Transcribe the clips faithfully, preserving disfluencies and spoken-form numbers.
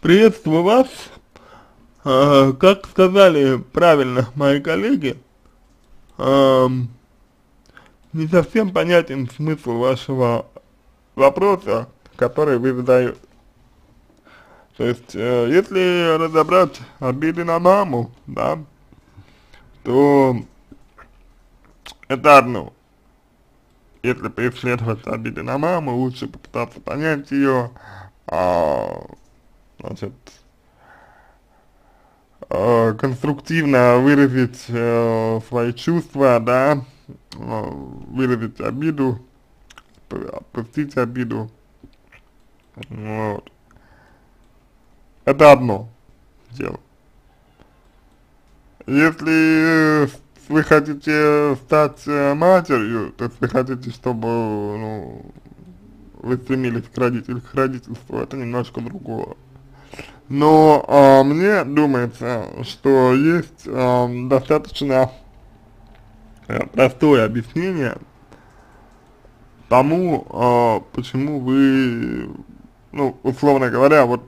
Приветствую вас. А, как сказали правильно мои коллеги, ам, не совсем понятен смысл вашего вопроса, который вы задаете. То есть, э, если разобрать обиды на маму, да, то это одно. Если преследовать обиды на маму, лучше попытаться понять ее, а, значит, э, конструктивно выразить э, свои чувства, да, э, выразить обиду, п- отпустить обиду, вот. Это одно дело. Если вы хотите стать э, матерью, то есть вы хотите, чтобы, ну, вы стремились к, родитель, к родительству, это немножко другое. Но а, мне думается, что есть а, достаточно э, простое объяснение тому, а, почему вы, ну, условно говоря, вот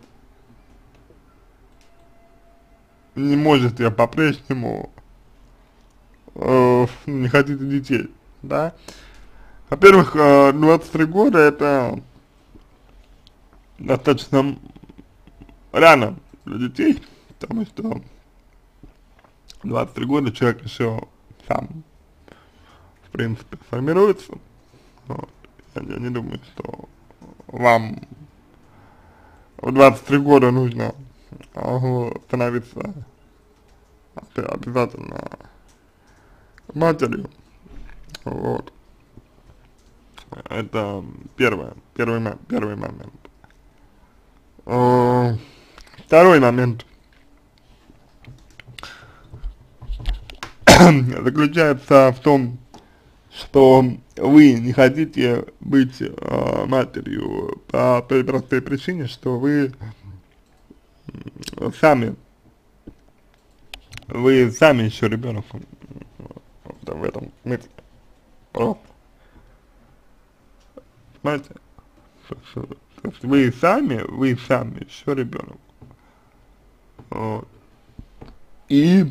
не можете по-прежнему, э, не хотите детей, да. Во-первых, э, двадцать три года это достаточно рано для детей, потому что двадцать три года человек еще сам, в принципе, формируется. Вот. Я, я не думаю, что вам в двадцать три года нужно а, становиться обязательно матерью. Вот. Это первое, первый, первый момент. Э, Второй момент заключается в том, что вы не хотите быть э, матерью по той простой причине, что вы сами, вы сами еще ребенок в этом смысле. Просто. Понимаете? То есть вы сами, вы сами еще ребенок. Вот. И,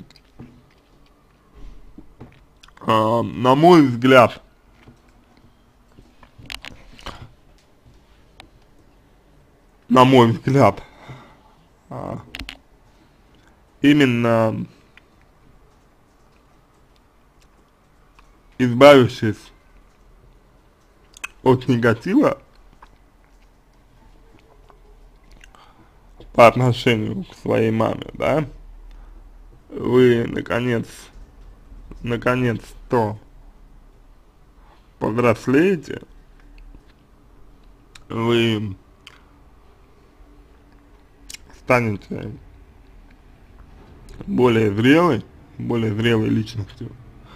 а, на мой взгляд, на мой взгляд, а, именно избавившись от негатива по отношению к своей маме, да, вы наконец, наконец-то повзрослеете, вы станете более зрелой, более зрелой личностью.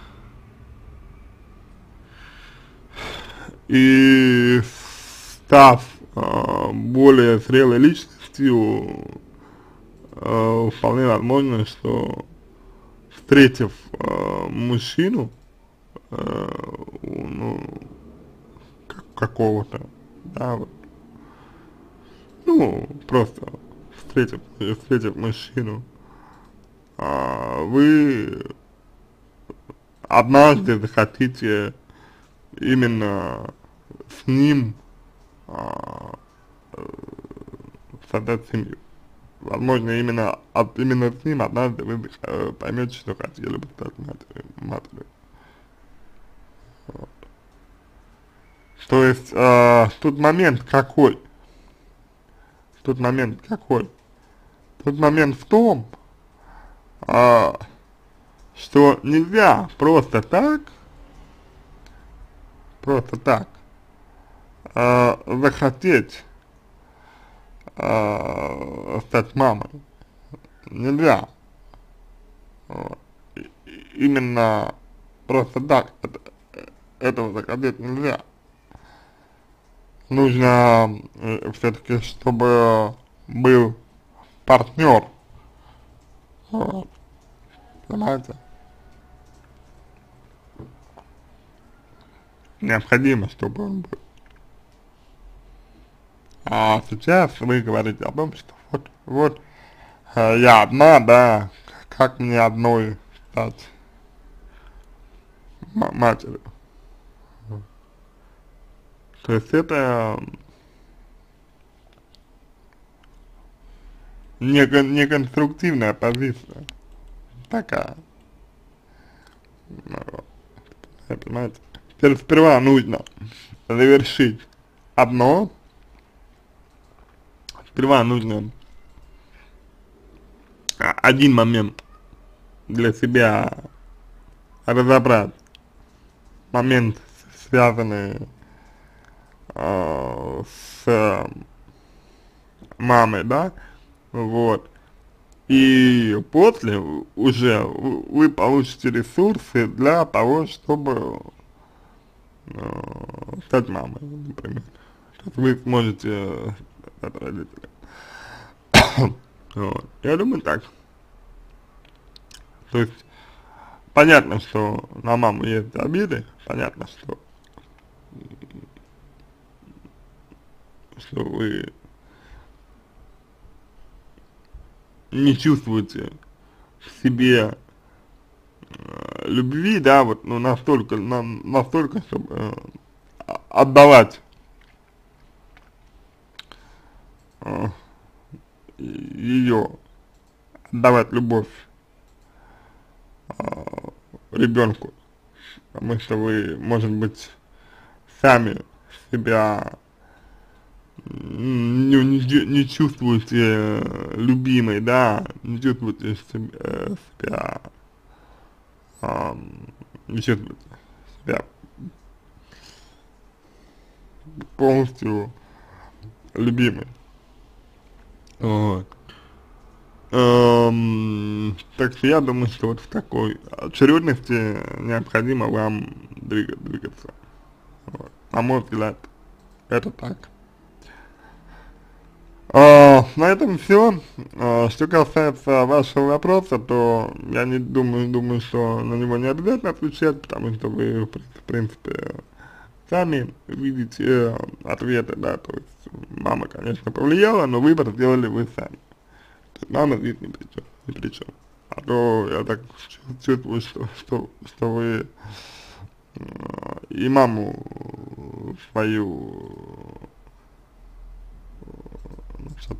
И став э, более зрелой личностью, э, вполне возможно, что встретив э, мужчину, э, ну, как, какого-то, да, вот, ну, просто встретив, встретив мужчину, э, вы однажды захотите именно с ним а, создать семью. Возможно, именно, от, именно с ним однажды вы э, поймете, что хотели бы стать матерью. матерью. Вот. То есть, э, тут момент какой? Тут момент какой? Тут момент в том, э, что нельзя просто так, просто так, э, захотеть э, стать мамой. Нельзя. Вот. И, именно просто так это, этого захотеть нельзя. Нужно э, все-таки, чтобы был партнер. Вот. Понимаете? Необходимо, чтобы он был. А сейчас вы говорите о том, что вот, вот, э, я одна, да, как мне одной стать матерью. То есть это неко неконструктивная позиция такая. Ну, вот, понимаете? Теперь сперва нужно завершить одно, сперва нужно один момент для себя разобрать, момент, связанный э, с мамой, да, вот, и после уже вы получите ресурсы для того, чтобы э, стать мамой, например. То есть вы сможете стать родителем. Вот. Я думаю так. То есть понятно, что на маму есть обиды, понятно, что что вы не чувствуете в себе э, любви, да, вот, ну, настолько, на, настолько, чтобы э, отдавать э, ее, отдавать любовь э, ребенку, потому что вы, может быть, сами себя не, не, не чувствуете любимой, да, не чувствуете себя, себя э, не чувствуете себя полностью любимой. Вот. Эм, так что я думаю, что вот в такой очередности необходимо вам двигать, двигаться. Вот. На мой взгляд, это так. А, на этом все. А, что касается вашего вопроса, то я не думаю, думаю, что на него не обязательно отвечать, потому что вы, в принципе, сами видите э, ответы, да, то есть мама, конечно, повлияла, но выбор сделали вы сами. То есть мама здесь ни при чем, ни при чем. А то я так чувствую, что, что, что вы э, и маму свою значит,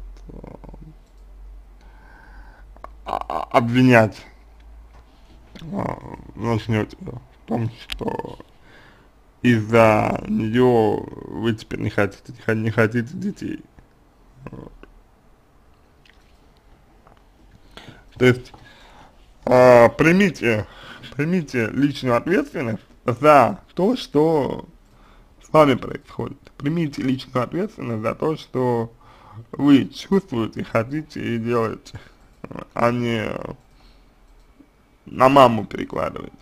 а, обвинять а, начнете в том, что из-за нее вы теперь не хотите, не хотите детей. Вот. То есть а, примите, примите личную ответственность за то, что с вами происходит. Примите личную ответственность за то, что вы чувствуете, хотите и делаете, а не на маму перекладываете.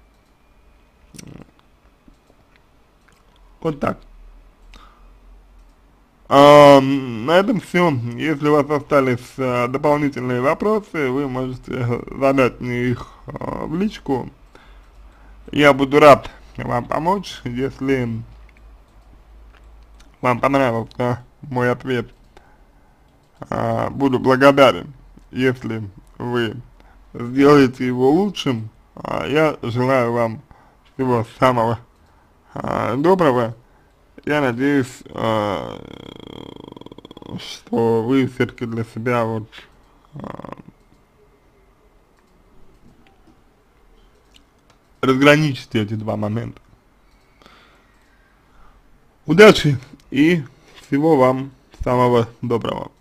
Вот так. А, на этом все. Если у вас остались а, дополнительные вопросы, вы можете задать мне их а, в личку. Я буду рад вам помочь. Если вам понравился мой ответ, а, буду благодарен, если вы сделаете его лучшим. А, я желаю вам всего самого а, доброго. Я надеюсь, а, что вы все-таки для себя вот а, разграничите эти два момента. Удачи и всего вам самого доброго.